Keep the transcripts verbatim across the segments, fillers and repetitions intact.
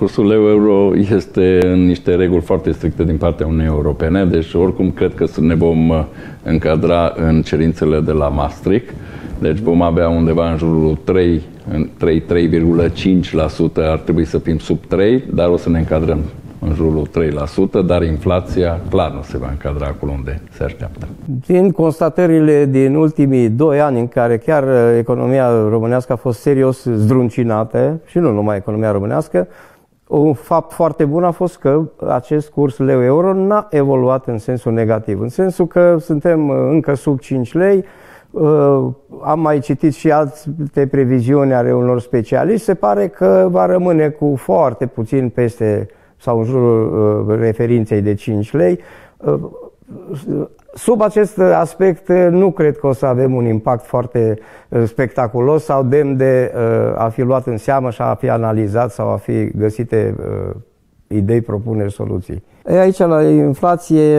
cursul leu-euro este în niște reguli foarte stricte din partea Uniunii Europene, deci oricum cred că ne vom încadra în cerințele de la Maastricht. Deci vom avea undeva în jurul trei, trei virgulă cinci la sută, ar trebui să fim sub trei, dar o să ne încadrăm în jurul trei la sută, dar inflația clar nu se va încadra acolo unde se așteaptă. Din constatările din ultimii doi ani în care chiar economia românească a fost serios zdruncinată, și nu numai economia românească, un fapt foarte bun a fost că acest curs leu-euro n-a evoluat în sensul negativ, în sensul că suntem încă sub cinci lei. Am mai citit și alte previziuni ale unor specialiști, se pare că va rămâne cu foarte puțin peste sau în jurul referinței de cinci lei. Sub acest aspect nu cred că o să avem un impact foarte spectaculos sau demn de a fi luat în seamă și a fi analizat sau a fi găsite idei, propuneri, soluții. Aici, la inflație,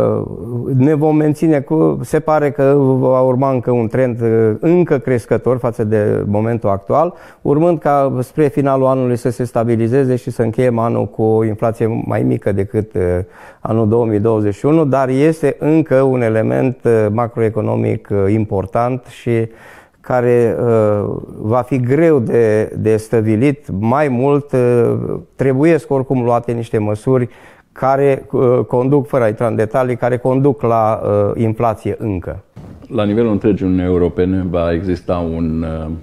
ne vom menține cu... Se pare că va urma încă un trend încă crescător față de momentul actual, urmând ca spre finalul anului să se stabilizeze și să încheiem anul cu o inflație mai mică decât anul două mii douăzeci și unu, dar este încă un element macroeconomic important și care uh, va fi greu de, de stăvilit. Mai mult, uh, trebuie oricum luate niște măsuri care uh, conduc, fără a intra în detalii, care conduc la uh, inflație încă. La nivelul întregii Uniunii Europene va exista un,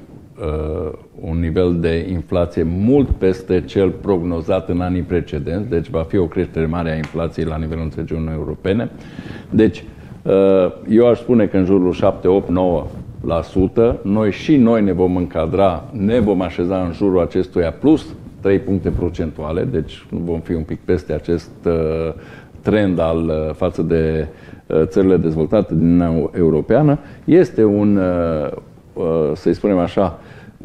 uh, un nivel de inflație mult peste cel prognozat în anii precedenți, deci va fi o creștere mare a inflației la nivelul întregii Uniunii Europene. Deci, uh, eu aș spune că în jurul șapte, opt, nouă la sută, noi și noi ne vom încadra, ne vom așeza în jurul acestuia plus trei puncte procentuale, deci vom fi un pic peste acest uh, trend al uh, față de uh, țările dezvoltate din Uniunea Europeană. Este un, uh, uh, să-i spunem așa,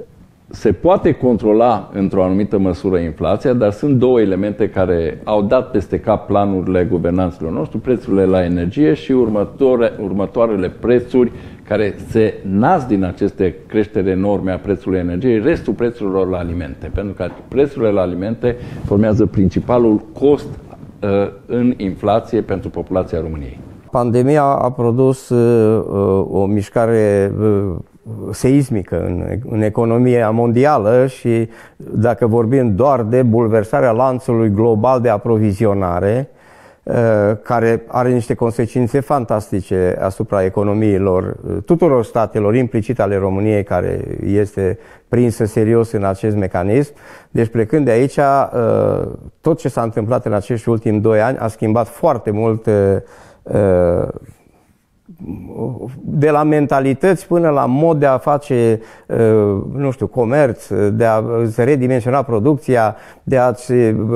se poate controla într-o anumită măsură inflația, dar sunt două elemente care au dat peste cap planurile guvernanților noștri, prețurile la energie și următoare, următoarele prețuri care se nasc din aceste creșteri enorme a prețului energiei, restul prețurilor la alimente. Pentru că prețurile la alimente formează principalul cost uh, în inflație pentru populația României. Pandemia a produs uh, o mișcare uh, seismică în, în economia mondială și dacă vorbim doar de bulversarea lanțului global de aprovizionare, care are niște consecințe fantastice asupra economiilor tuturor statelor, implicit ale României, care este prinsă serios în acest mecanism. Deci, plecând de aici, tot ce s-a întâmplat în acești ultimi doi ani a schimbat foarte mult, de la mentalități până la mod de a face, nu știu, comerț, de a se redimensiona producția, de a-ți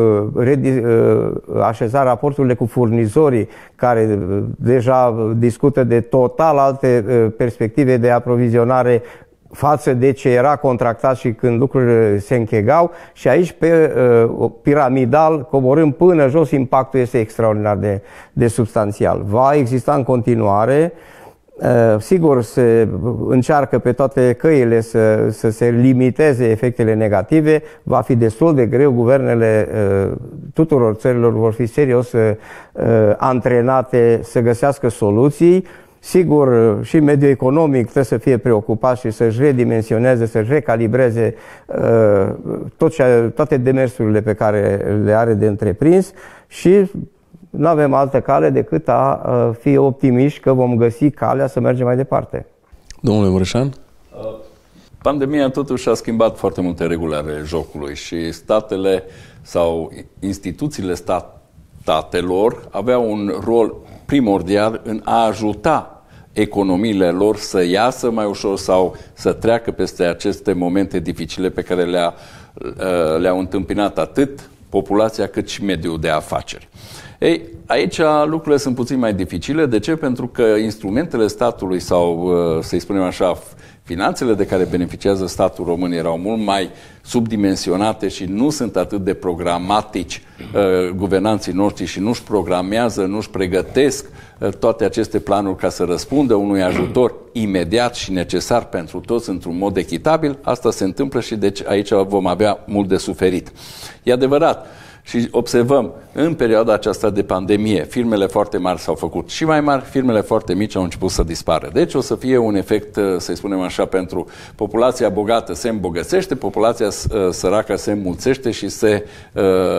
așeza raporturile cu furnizorii, care deja discută de total alte perspective de aprovizionare față de ce era contractat și când lucrurile se închegau, și aici pe uh, piramidal, coborând până jos, impactul este extraordinar de, de substanțial. Va exista în continuare, uh, sigur se încearcă pe toate căile să, să se limiteze efectele negative, va fi destul de greu, guvernele uh, tuturor țărilor vor fi serios uh, antrenate să găsească soluții. Sigur, și mediul economic trebuie să fie preocupat și să-și redimensioneze, să-și recalibreze uh, tot ce, toate demersurile pe care le are de întreprins și nu avem altă cale decât a uh, fi optimiști că vom găsi calea să mergem mai departe. Domnule Mureșan? Pandemia totuși a schimbat foarte multe reguli ale jocului și statele sau instituțiile statelor aveau un rol primordial în a ajuta economiile lor să iasă mai ușor sau să treacă peste aceste momente dificile pe care le-a, le-au întâmpinat atât populația cât și mediul de afaceri. Ei, aici lucrurile sunt puțin mai dificile. De ce? Pentru că instrumentele statului sau, să-i spunem așa, finanțele de care beneficiază statul român erau mult mai subdimensionate și nu sunt atât de programatici uh, guvernanții noștri și nu-și programează, nu-și pregătesc uh, toate aceste planuri ca să răspundă unui ajutor imediat și necesar pentru toți într-un mod echitabil. Asta se întâmplă și deci aici vom avea mult de suferit. E adevărat. Și observăm, în perioada aceasta de pandemie, firmele foarte mari s-au făcut și mai mari, firmele foarte mici au început să dispară. Deci o să fie un efect, să spunem așa, pentru populația bogată se îmbogățește, populația săracă se înmulțește și se, uh,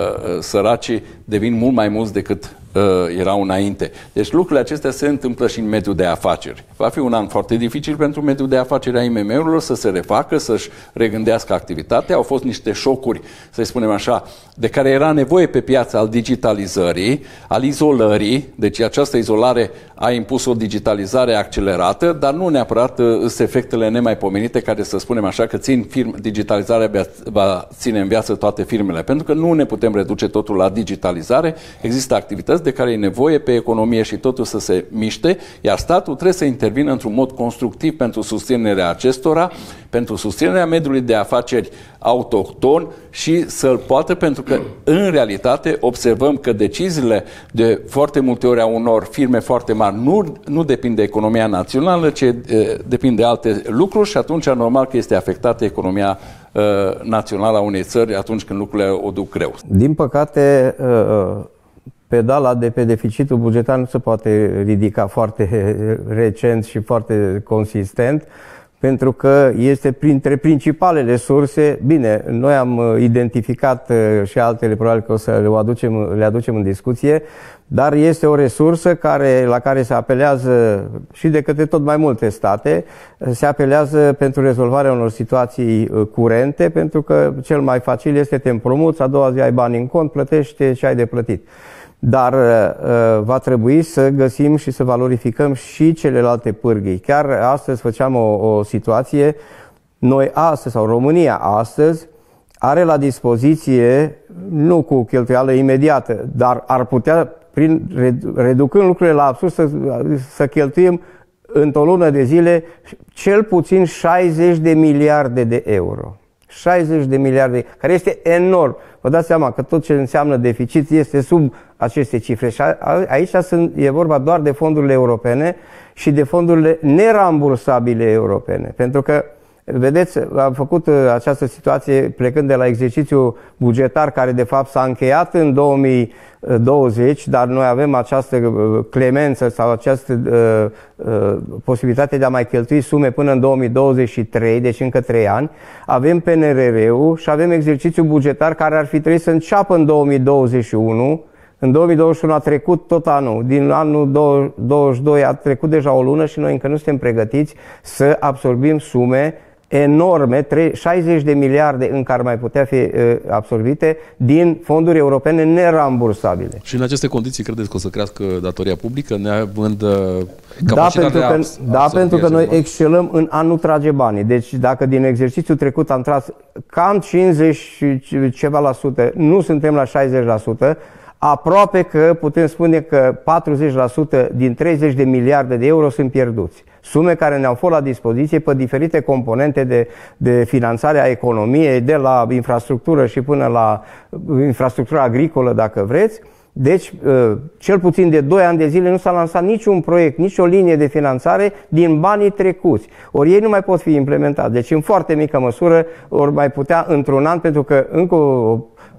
săracii devin mult mai mulți decât uh, erau înainte. Deci lucrurile acestea se întâmplă și în mediul de afaceri. Va fi un an foarte dificil pentru mediul de afaceri a I M M-urilor să se refacă, să-și regândească activitatea. Au fost niște șocuri, să spunem așa, de care era nevoie pe piață, al digitalizării, al izolării. Deci această izolare a impus o digitalizare accelerată, dar nu neapărat sunt efectele nemaipomenite care, să spunem așa, că țin firme, digitalizarea va ține în viață toate firmele. Pentru că nu ne putem reduce totul la digitalizare. Există activități de care e nevoie pe economie și totul să se miște, iar statul trebuie să intervină într-un mod constructiv pentru susținerea acestora, pentru susținerea mediului de afaceri autohton și să-l poată, pentru că în realitate observăm că deciziile de foarte multe ori a unor firme foarte mari nu, nu depind de economia națională, ci e, depind de alte lucruri și atunci normal că este afectată economia uh, națională a unei țări atunci când lucrurile o duc greu. Din păcate, uh, pedala de pe deficitul bugetar nu se poate ridica foarte recent și foarte consistent, pentru că este printre principalele surse. Bine, noi am identificat și altele, probabil că o să le aducem, le aducem în discuție, dar este o resursă care, la care se apelează și de către tot mai multe state, se apelează pentru rezolvarea unor situații curente, pentru că cel mai facil este te împrumuți, a doua zi ai bani în cont, plătește ce ai de plătit. Dar uh, va trebui să găsim și să valorificăm și celelalte pârghii. Chiar astăzi făceam o, o situație, noi astăzi, sau România astăzi, are la dispoziție, nu cu cheltuială imediată, dar ar putea, prin reducând lucrurile la absurd, să, să cheltuim într-o lună de zile cel puțin șaizeci de miliarde de euro. șaizeci de miliarde, care este enorm. Vă dați seama că tot ce înseamnă deficit este sub aceste cifre. Și aici sunt, e vorba doar de fondurile europene și de fondurile nerambursabile europene. Pentru că, vedeți, am făcut această situație plecând de la exercițiul bugetar care de fapt s-a încheiat în două mii douăzeci, dar noi avem această clemență sau această uh, uh, posibilitate de a mai cheltui sume până în două mii douăzeci și trei, deci încă trei ani. Avem P N R R-ul și avem exercițiul bugetar care ar fi trebuit să înceapă în două mii douăzeci și unu. În două mii douăzeci și unu a trecut tot anul. Din anul douăzeci și doi a trecut deja o lună și noi încă nu suntem pregătiți să absorbim sume enorme, șaizeci de miliarde în care mai putea fi absorbite din fonduri europene nerambursabile. Și în aceste condiții credeți că o să crească datoria publică, neavând capacitatea Da, pentru că, da, pentru că noi bani? excelăm în a nu trage banii. Deci dacă din exercițiul trecut am tras cam cincizeci și ceva la sută, nu suntem la șaizeci la sută, aproape că putem spune că patruzeci la sută din treizeci de miliarde de euro sunt pierduți. Sume care ne-au fost la dispoziție pe diferite componente de, de finanțare a economiei, de la infrastructură și până la infrastructura agricolă, dacă vreți. Deci, cel puțin de doi ani de zile nu s-a lansat niciun proiect, nici o linie de finanțare din banii trecuți. Ori ei nu mai pot fi implementați. Deci, în foarte mică măsură, ori mai putea într-un an, pentru că, încă o,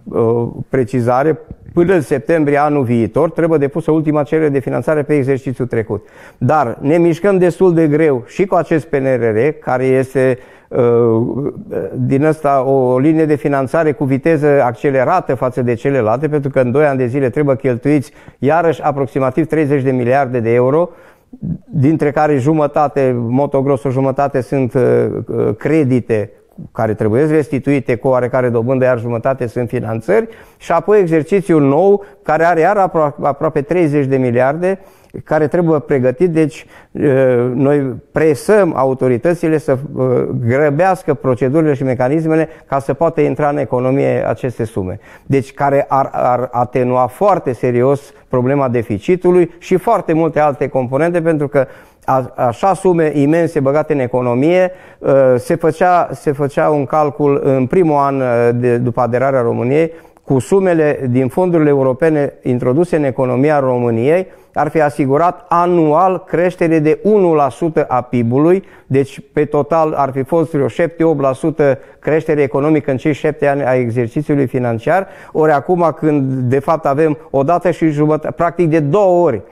o precizare, până în septembrie anul viitor trebuie depusă ultima cerere de finanțare pe exercițiul trecut. Dar ne mișcăm destul de greu și cu acest P N R R, care este din ăsta o linie de finanțare cu viteză accelerată față de celelalte, pentru că în doi ani de zile trebuie cheltuiți iarăși aproximativ treizeci de miliarde de euro, dintre care jumătate, motogros o jumătate sunt credite care trebuie restituite cu oarecare dobândă, iar jumătate sunt finanțări, și apoi exercițiul nou, care are iar apro- aproape treizeci de miliarde, care trebuie pregătit. Deci noi presăm autoritățile să grăbească procedurile și mecanismele ca să poată intra în economie aceste sume. Deci care ar, ar atenua foarte serios problema deficitului și foarte multe alte componente, pentru că a, așa sume imense băgate în economie, se făcea, se făcea un calcul în primul an de, după aderarea României, cu sumele din fondurile europene introduse în economia României, ar fi asigurat anual creștere de unu la sută a P I B-ului, deci pe total ar fi fost vreo șapte opt la sută creștere economică în cei șapte ani a exercițiului financiar, ori acum când de fapt avem o dată și jumătate, practic de două ori,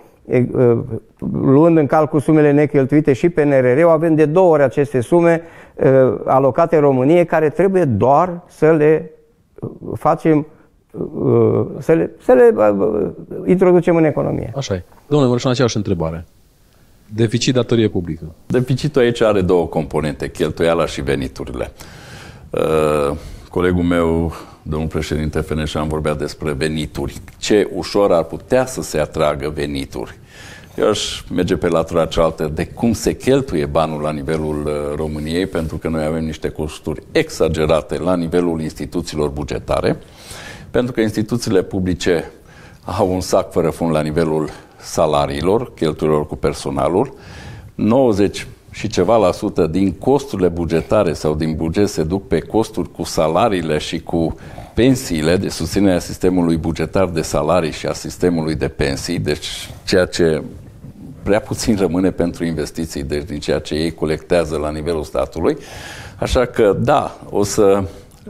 luând în calcul sumele necheltuite și P N R R-ul, avem de două ori aceste sume alocate României, care trebuie doar să le facem, să le, să le introducem în economie. Așa e. Domnule Mureșan, aceeași întrebare. Deficit, datorie publică. Deficitul aici are două componente, cheltuiala și veniturile. Uh, colegul meu, domnul președinte Feneșan, vorbea despre venituri. Ce ușor ar putea să se atragă venituri. Eu aș merge pe latura cealaltă de cum se cheltuie banul la nivelul uh, României, pentru că noi avem niște costuri exagerate la nivelul instituțiilor bugetare, pentru că instituțiile publice au un sac fără fund la nivelul salariilor, cheltuielor cu personalul. nouăzeci și ceva la sută din costurile bugetare sau din buget se duc pe costuri cu salariile și cu pensiile, de susținerea sistemului bugetar de salarii și a sistemului de pensii, deci ceea ce prea puțin rămâne pentru investiții, deci din ceea ce ei colectează la nivelul statului. Așa că, da, o să...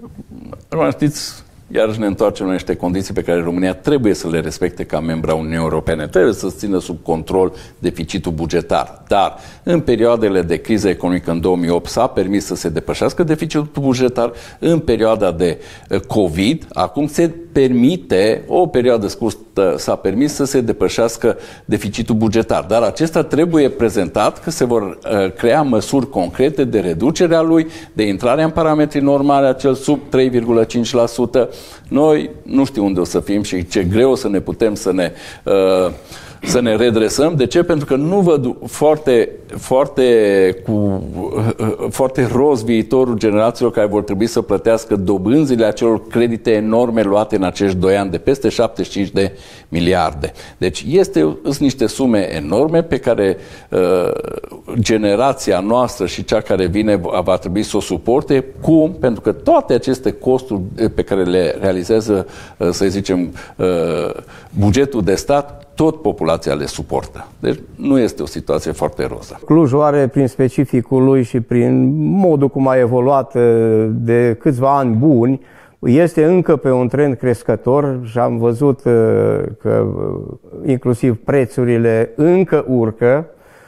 Știți, iarăși ne întoarcem la niște condiții pe care România trebuie să le respecte ca membru a Uniunii Europene. Trebuie să țină sub control deficitul bugetar. Dar în perioadele de criză economică în două mii opt s-a permis să se depășească deficitul bugetar. În perioada de COVID, acum se permite, o perioadă scurtă s-a permis să se depășească deficitul bugetar. Dar acesta trebuie prezentat că se vor uh, crea măsuri concrete de reducere a lui, de intrare în parametrii normale, acel sub trei virgulă cinci la sută. Noi nu știu unde o să fim și ce greu o să ne putem să ne, uh, să ne redresăm. De ce? Pentru că nu văd foarte, foarte, cu, uh, foarte roz viitorul generațiilor care vor trebui să plătească dobânzile acelor credite enorme luate în acești doi ani de peste șaptezeci și cinci de miliarde. Deci este, sunt niște sume enorme pe care uh, generația noastră și cea care vine va trebui să o suporte. Cum? Pentru că toate aceste costuri pe care le realizează, uh, să zicem, uh, bugetul de stat, tot populația le suportă. Deci nu este o situație foarte roză. Clujul are, prin specificul lui și prin modul cum a evoluat de câțiva ani buni, este încă pe un trend crescător și am văzut că inclusiv prețurile încă urcă,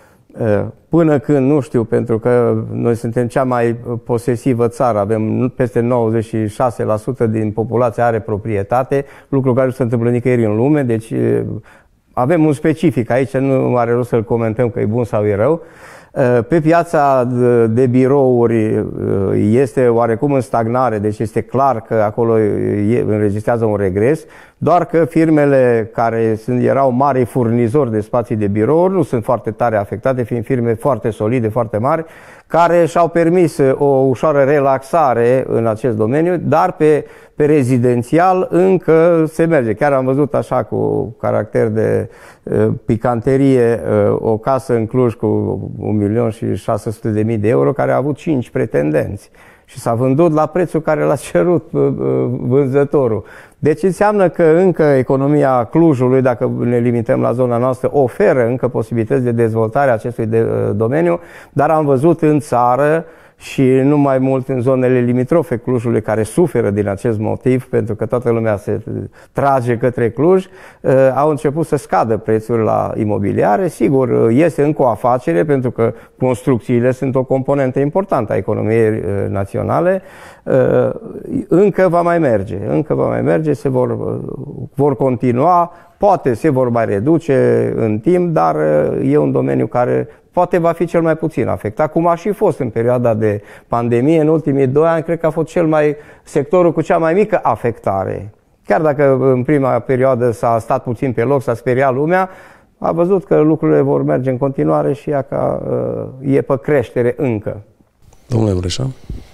până când, nu știu, pentru că noi suntem cea mai posesivă țară, avem peste nouăzeci și șase la sută din populație are proprietate, lucru care nu se întâmplă nicăieri în lume, deci avem un specific aici, nu are rost să-l comentăm că e bun sau e rău. Pe piața de birouri este oarecum în stagnare, deci este clar că acolo înregistrează un regres, doar că firmele care sunt, erau mari furnizori de spații de birouri nu sunt foarte tare afectate, fiind firme foarte solide, foarte mari, care și-au permis o ușoară relaxare în acest domeniu, dar pe, pe rezidențial încă se merge. Chiar am văzut așa cu caracter de uh, picanterie uh, o casă în Cluj cu un milion și șase sute de mii de euro care a avut cinci pretendenți și s-a vândut la prețul care l-a cerut uh, vânzătorul. Deci înseamnă că încă economia Clujului, dacă ne limităm la zona noastră, oferă încă posibilități de dezvoltare a acestui de, uh, domeniu, dar am văzut în țară și nu mai mult în zonele limitrofe Clujului, care suferă din acest motiv, pentru că toată lumea se trage către Cluj, au început să scadă prețurile la imobiliare. Sigur, este încă o afacere, pentru că construcțiile sunt o componentă importantă a economiei naționale. Încă va mai merge, încă va mai merge, se vor, vor continua, poate se vor mai reduce în timp, dar e un domeniu care poate va fi cel mai puțin afectat, cum a și fost în perioada de pandemie. În ultimii doi ani, cred că a fost cel mai, sectorul cu cea mai mică afectare. Chiar dacă în prima perioadă s-a stat puțin pe loc, s-a speriat lumea, a văzut că lucrurile vor merge în continuare și ea ca, e pe creștere încă. Domnule Mureșan?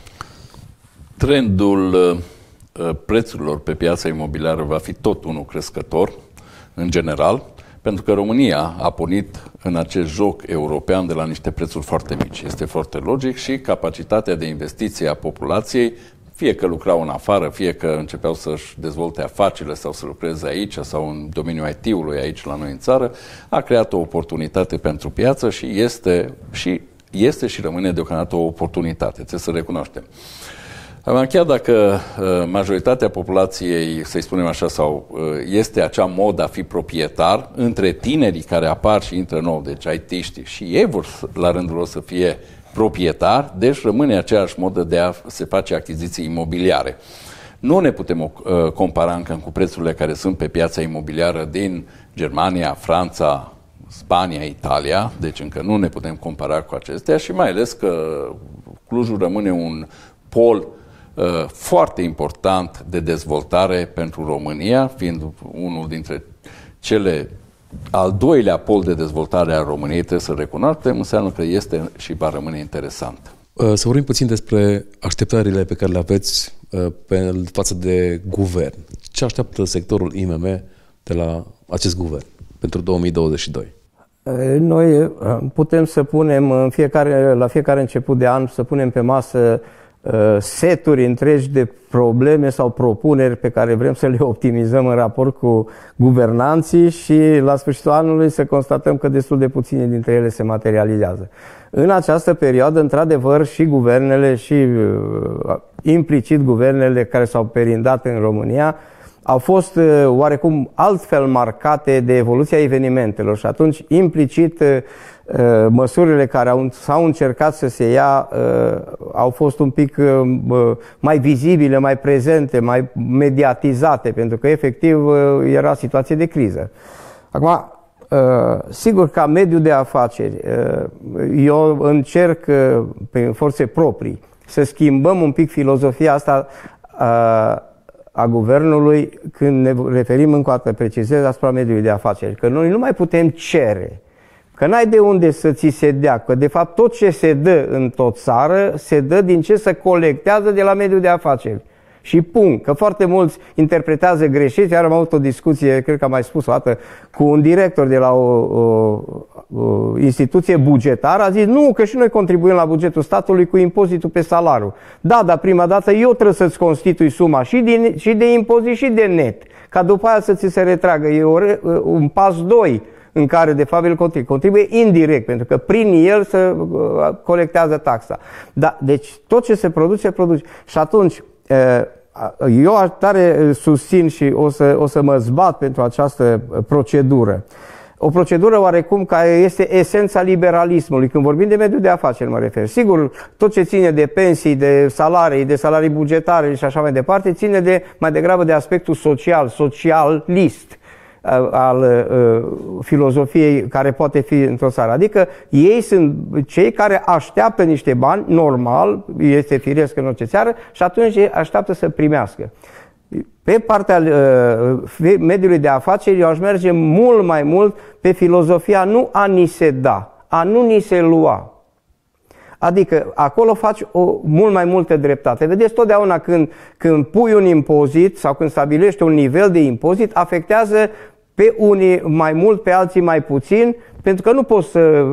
Trendul prețurilor pe piața imobiliară va fi tot unul crescător, în general, pentru că România a pornit în acest joc european de la niște prețuri foarte mici. Este foarte logic și capacitatea de investiție a populației, fie că lucrau în afară, fie că începeau să-și dezvolte afacerile sau să lucreze aici sau în domeniul I T-ului aici la noi în țară, a creat o oportunitate pentru piață și este și, este și rămâne deocamdată o oportunitate, trebuie să recunoaștem. Chiar dacă majoritatea populației, să-i spunem așa, sau este acea modă a fi proprietar, între tinerii care apar și intră nou, deci I T-știi, și ei vor la rândul lor să fie proprietari, deci rămâne aceeași modă de a se face achiziții imobiliare. Nu ne putem compara încă cu prețurile care sunt pe piața imobiliară din Germania, Franța, Spania, Italia, deci încă nu ne putem compara cu acestea și mai ales că Clujul rămâne un pol foarte important de dezvoltare pentru România, fiind unul dintre cele al doilea pol de dezvoltare a României, trebuie să recunoaștem, înseamnă că este și va rămâne interesant. Să vorbim puțin despre așteptările pe care le aveți pe față de guvern. Ce așteaptă sectorul I M M de la acest guvern pentru două mii douăzeci și doi? Noi putem să punem în fiecare, la fiecare început de an, să punem pe masă seturi întregi de probleme sau propuneri pe care vrem să le optimizăm în raport cu guvernanții și la sfârșitul anului să constatăm că destul de puține dintre ele se materializează. În această perioadă, într-adevăr, și guvernele și implicit guvernele care s-au perindat în România au fost oarecum altfel marcate de evoluția evenimentelor și atunci implicit măsurile care au, s-au încercat să se ia au fost un pic mai vizibile, mai prezente, mai mediatizate, pentru că efectiv era situație de criză. Acum, sigur, ca mediu de afaceri, eu încerc prin forțe proprii să schimbăm un pic filozofia asta a guvernului când ne referim încă o dată, precizez, asupra mediului de afaceri. Că noi nu mai putem cere, că n-ai de unde să ți se dea, că de fapt tot ce se dă în tot țară se dă din ce se colectează de la mediul de afaceri. Și punct. Că foarte mulți interpretează greșit. Iar am avut o discuție, cred că am mai spus o dată, cu un director de la o, o, o instituție bugetară. A zis, nu, că și noi contribuim la bugetul statului cu impozitul pe salariu. Da, dar prima dată eu trebuie să-ți constitui suma și, din, și de impozit și de net, ca după aia să ți se retragă. E o, un pas doi în care de fapt el contribuie. Contribuie indirect, pentru că prin el se colectează taxa. Da, deci tot ce se produce, se produce. Și atunci eu tare susțin și o să, o să mă zbat pentru această procedură. O procedură oarecum care este esența liberalismului. Când vorbim de mediul de afaceri mă refer. Sigur, tot ce ține de pensii, de salarii, de salarii bugetare și așa mai departe, ține de, mai degrabă de aspectul social, socialist al uh, filozofiei care poate fi într-o țară. Adică ei sunt cei care așteaptă niște bani, normal, este firesc în orice țară, și atunci ei așteaptă să primească. Pe partea uh, mediului de afaceri, eu aș merge mult mai mult pe filozofia nu a ni se da, a nu ni se lua. Adică acolo faci o mult mai multă dreptate. Vedeți, totdeauna când, când pui un impozit sau când stabilești un nivel de impozit, afectează pe unii mai mult, pe alții mai puțin, pentru că nu poți să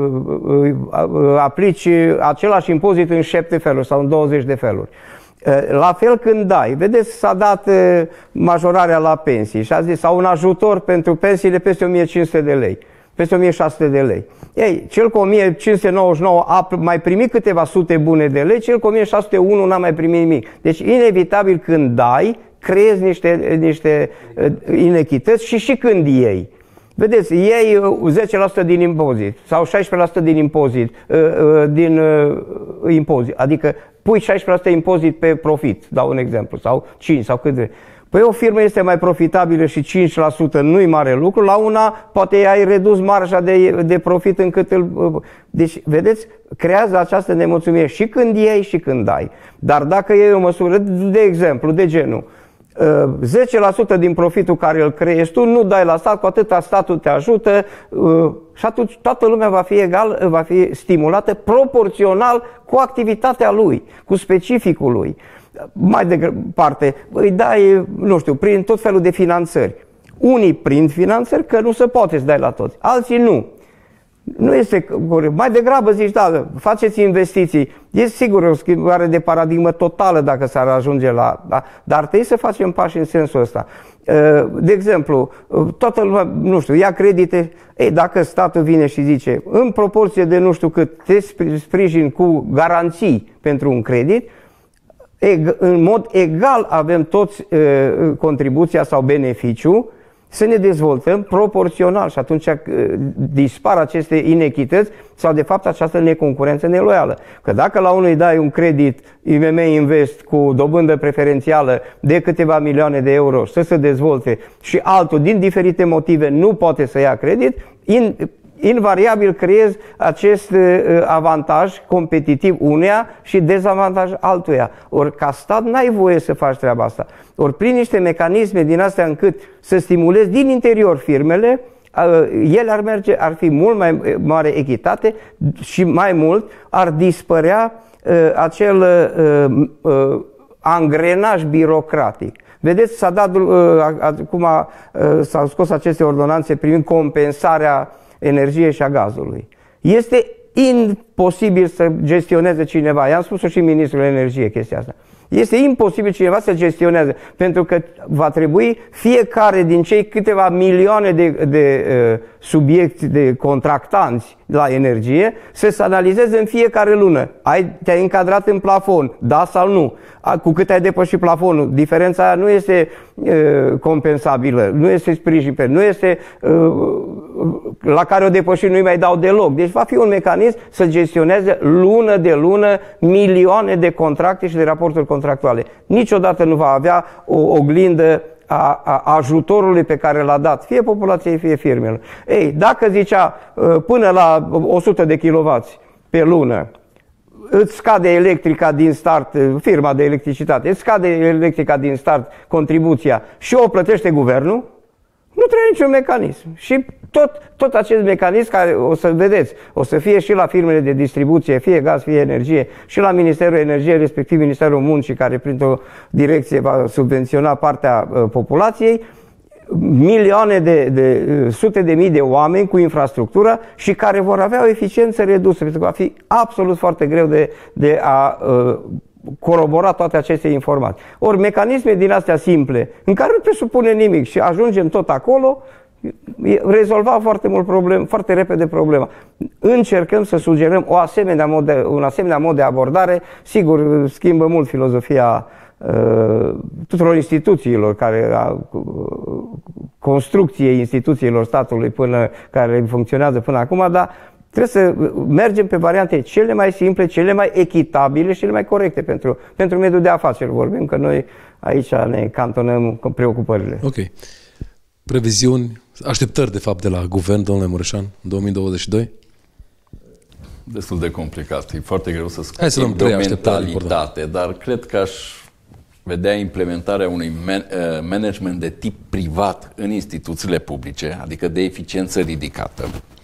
aplici același impozit în șapte feluri sau în douăzeci de feluri. La fel când dai, vedeți, s-a dat majorarea la pensii și a zis, sau un ajutor pentru pensiile peste o mie cinci sute de lei, peste o mie șase sute de lei. Ei, cel cu o mie cinci sute nouăzeci și nouă a mai primit câteva sute bune de lei, cel cu o mie șase sute unu n-a mai primit nimic. Deci, inevitabil, când dai, creezi niște, niște inechități și și când iei. Vedeți, iei zece la sută din impozit sau șaisprezece la sută din impozit, din impozit, adică pui șaisprezece la sută impozit pe profit, dau un exemplu, sau cinci sau cât de... Păi o firmă este mai profitabilă și cinci la sută nu-i mare lucru, la una poate ai redus marja de, de profit încât îl... Deci, vedeți, creează această nemulțumire și când iei și când dai. Dar dacă iei o măsură, de exemplu, de genul, zece la sută din profitul care îl creezi tu, nu dai la stat, cu atâta statul te ajută și atunci toată lumea va fi egal, va fi stimulată proporțional cu activitatea lui, cu specificul lui. Mai departe, îi dai, nu știu, prin tot felul de finanțări. Unii prind finanțări că nu se poate să dai la toți, alții nu. Nu este corect. Mai degrabă zici, da, faceți investiții. E sigur o schimbare de paradigmă totală dacă s-ar ajunge la... Da? Dar trebuie să facem pași în sensul ăsta. De exemplu, toată lumea, nu știu, ia credite. Ei, dacă statul vine și zice, în proporție de nu știu cât, te sprijin cu garanții pentru un credit, în mod egal avem toți contribuția sau beneficiu să ne dezvoltăm proporțional și atunci dispar aceste inechități sau de fapt această neconcurență neloială. Că dacă la unul îi dai un credit I M M Invest cu dobândă preferențială de câteva milioane de euro să se dezvolte și altul din diferite motive nu poate să ia credit, in, invariabil creezi acest avantaj competitiv uneia și dezavantaj altuia. Ori ca stat n-ai voie să faci treaba asta. Ori prin niște mecanisme din astea încât să stimulezi din interior firmele, ele ar merge, ar fi mult mai mare echitate și mai mult ar dispărea acel angrenaj birocratic. Vedeți, s-a dat, cum s-au scos aceste ordonanțe privind compensarea energiei și a gazului. Este imposibil să gestioneze cineva. I-am spus-o și ministrul energiei chestia asta. Este imposibil cineva să gestioneze, pentru că va trebui fiecare din cei câteva milioane de, de uh, subiecti, de contractanți la energie, să se analizeze în fiecare lună. Ai, te-ai încadrat în plafon, da sau nu? Cu cât ai depășit plafonul, diferența aia nu este uh, compensabilă, nu este sprijin, nu este uh, la care o depășit nu-i mai dau deloc. Deci va fi un mecanism să gestioneze lună de lună milioane de contracte și de raporturi contractuale. Niciodată nu va avea o oglindă a, a ajutorului pe care l-a dat, fie populației, fie firmelor. Ei, dacă zicea până la o sută de kilowați pe lună, îți scade electrica din start, firma de electricitate, îți scade electrica din start contribuția și o plătește guvernul, nu trebuie niciun mecanism. Și tot, tot acest mecanism care o să vedeți, o să fie și la firmele de distribuție, fie gaz, fie energie, și la Ministerul Energiei, respectiv Ministerul Muncii, care printr-o direcție va subvenționa partea uh, populației, milioane de, de, sute de mii de oameni cu infrastructură și care vor avea o eficiență redusă, pentru că va fi absolut foarte greu de, de a uh, corobora toate aceste informații. Ori mecanisme din astea simple, în care nu presupune nimic și ajungem tot acolo, rezolva foarte mult problem, foarte repede problema. Încercăm să sugerăm o asemenea mod de, un asemenea mod de abordare, sigur schimbă mult filozofia uh, tuturor instituțiilor, care a, uh, construcției instituțiilor statului până, care funcționează până acum, dar trebuie să mergem pe variante cele mai simple, cele mai echitabile și cele mai corecte pentru, pentru mediul de afaceri. Vorbim că noi aici ne cantonăm cu preocupările. Ok. Previziuni, așteptări de fapt de la guvern, domnule Mureșan, în două mii douăzeci și doi? Destul de complicat. E foarte greu să Hai să luăm de o mentalitate, mentalitate, dar cred că aș vedea implementarea unui management de tip privat în instituțiile publice, adică de eficiență ridicată,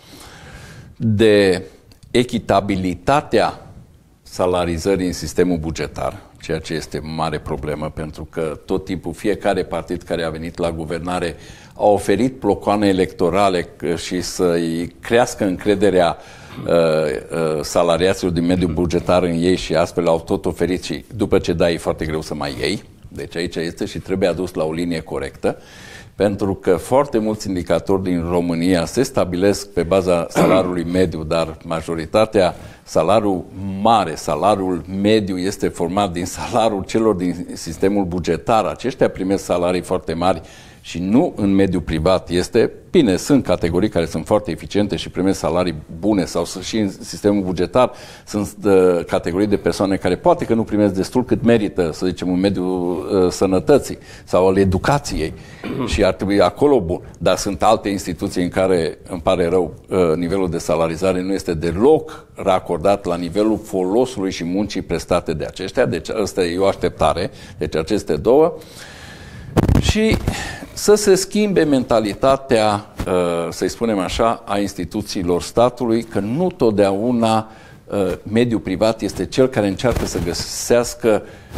de echitabilitatea salarizării în sistemul bugetar, ceea ce este o mare problemă, pentru că tot timpul fiecare partid care a venit la guvernare a oferit blocoane electorale și să-i crească încrederea uh, uh, salariaților din mediul bugetar în ei și astfel au tot oferit și după ce dai e foarte greu să mai iei. Deci aici este și trebuie adus la o linie corectă, pentru că foarte mulți indicatori din România se stabilesc pe baza salariului mediu, dar majoritatea, salariul mare, salariul mediu este format din salariul celor din sistemul bugetar. Aceștia primesc salarii foarte mari și nu în mediul privat. Este bine, sunt categorii care sunt foarte eficiente și primesc salarii bune, sau și în sistemul bugetar sunt uh, categorii de persoane care poate că nu primesc destul cât merită, să zicem, în mediul uh, sănătății sau al educației și ar trebui acolo bun. Dar sunt alte instituții în care, îmi pare rău, uh, nivelul de salarizare nu este deloc racordat la nivelul folosului și muncii prestate de aceștia. Deci asta e o așteptare. Deci aceste două. și să se schimbe mentalitatea, să-i spunem așa, a instituțiilor statului, că nu totdeauna mediul privat este cel care încearcă să găsească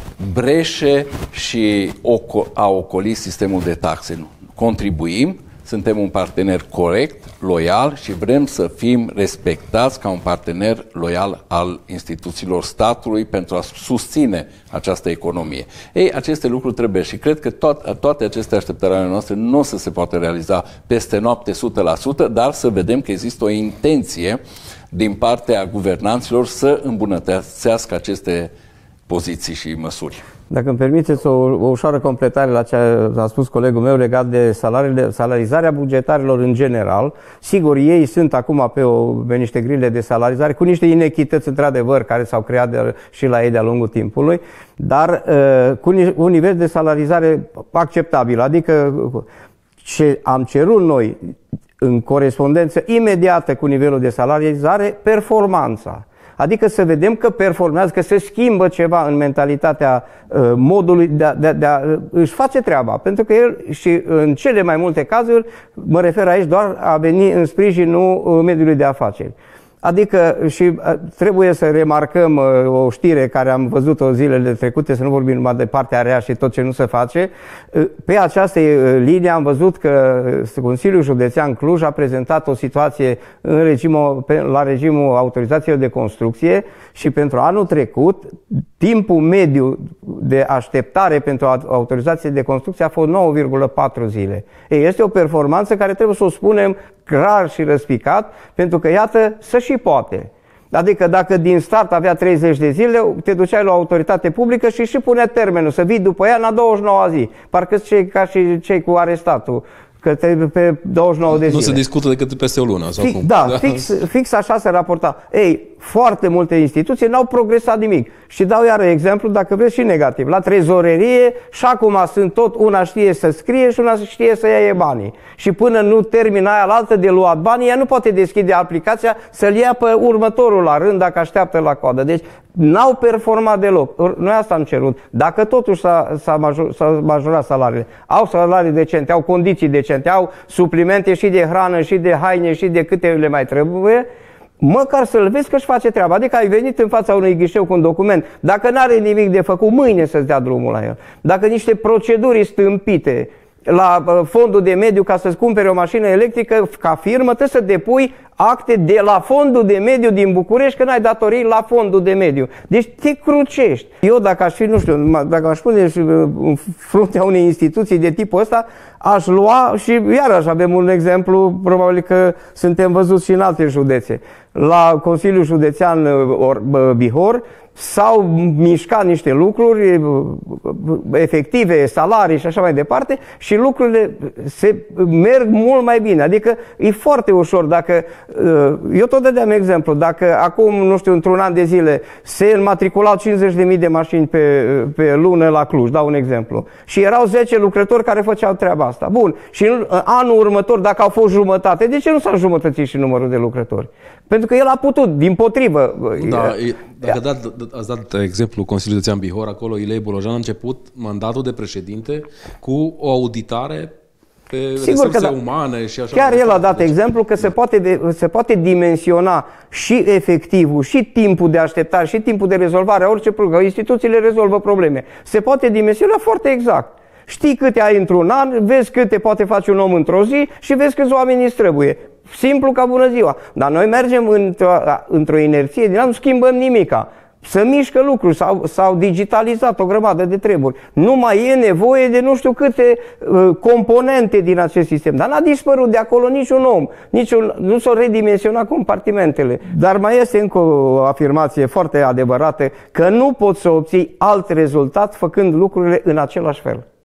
breșe și a ocoli sistemul de taxe. Contribuim, suntem un partener corect, loial și vrem să fim respectați ca un partener loial al instituțiilor statului pentru a susține această economie. Ei, aceste lucruri trebuie și cred că to- toate aceste așteptări ale noastre nu o să se poată realiza peste noapte o sută la sută, dar să vedem că există o intenție din partea guvernanților să îmbunătățească aceste poziții și măsuri. Dacă îmi permiteți o, o ușoară completare la ce a spus colegul meu legat de salariile, salarizarea bugetarilor în general. Sigur, ei sunt acum pe, o, pe niște grile de salarizare cu niște inechități, într-adevăr, care s-au creat de, și la ei de-a lungul timpului, dar uh, cu un nivel de salarizare acceptabil. Adică ce am cerut noi în corespondență imediată cu nivelul de salarizare, performanța. Adică să vedem că performează, că se schimbă ceva în mentalitatea uh, modului de a, de, a, de a își face treaba. Pentru că el, și în cele mai multe cazuri, mă refer aici doar a veni în sprijinul mediului de afaceri. Adică și trebuie să remarcăm o știre care am văzut-o zilele trecute, să nu vorbim numai de partea rea și tot ce nu se face. Pe această linie am văzut că Consiliul Județean Cluj a prezentat o situație în regimul, la regimul autorizațiilor de construcție și pentru anul trecut timpul mediu de așteptare pentru autorizație de construcție a fost nouă virgulă patru zile. Ei, este o performanță care trebuie să o spunem clar și răspicat, pentru că, iată, să și poate. Adică dacă din start avea treizeci de zile, te duceai la o autoritate publică și și punea termenul, să vii după ea în a douăzeci și noua zi. Parcă cei ca și cei cu arestatul, că te, pe douăzeci și nouă de zile. Nu se discută decât peste o lună sau fix, cum? Da, fix, fix așa se raporta. Ei, foarte multe instituții n-au progresat nimic. Și dau iară exemplu, dacă vreți, și negativ. La trezorerie și acum sunt tot, una știe să scrie și una știe să ia banii. Și până nu termină aia la altă de luat banii, ea nu poate deschide aplicația să-l ia pe următorul la rând dacă așteaptă la coadă. Deci n-au performat deloc. Noi asta am cerut. Dacă totuși s-a major, majorat salariile, au salarii decente, au condiții decente, au suplimente și de hrană, și de haine, și de câte le mai trebuie, măcar să-l vezi că își face treaba. Adică ai venit în fața unui ghișeu cu un document. Dacă n-are nimic de făcut, mâine să-ți dea drumul la el. Dacă niște proceduri stâmpite la fondul de mediu ca să-ți cumpere o mașină electrică, ca firmă, trebuie să depui acte de la fondul de mediu din București că n-ai datorii la fondul de mediu. Deci te crucești. Eu dacă aș fi, nu știu, dacă aș pune în fruntea unei instituții de tipul ăsta, aș lua și iarăși avem un exemplu, probabil că suntem văzuți și în alte județe. La Consiliul Județean Bihor s-au mișcat niște lucruri efective, salarii și așa mai departe și lucrurile se merg mult mai bine. Adică e foarte ușor. Dacă, eu tot dădeam exemplu, dacă acum, nu știu, într-un an de zile se înmatriculau cincizeci de mii de mașini pe, pe lună la Cluj, dau un exemplu, și erau zece lucrători care făceau treaba asta. Bun. Și în anul următor, dacă au fost jumătate, de ce nu s-a înjumătățit și numărul de lucrători? Pentru că el a putut, dimpotrivă. Da, dacă dat, ați dat exemplu Consiliul Județean Bihor, acolo Ilei Bolojan a început mandatul de președinte cu o auditare pe Sigur resurse că da. umane și așa. Chiar el a dat deci... exemplu că se poate, se poate dimensiona și efectivul, și timpul de așteptare, și timpul de rezolvare a orice problemă. Instituțiile rezolvă probleme. Se poate dimensiona foarte exact. Știi câte ai într-un an, vezi câte poate face un om într-o zi și vezi câți oameni îți trebuie. Simplu ca bună ziua. Dar noi mergem într-o, într-o inerție, din nu schimbăm nimica. Să mișcă lucruri, s-au, s-au digitalizat o grămadă de treburi. Nu mai e nevoie de nu știu câte uh, componente din acest sistem. Dar n-a dispărut de acolo niciun om, niciun, nu s-au redimensionat compartimentele. Dar mai este încă o afirmație foarte adevărată, că nu poți să obții alt rezultat făcând lucrurile în același fel.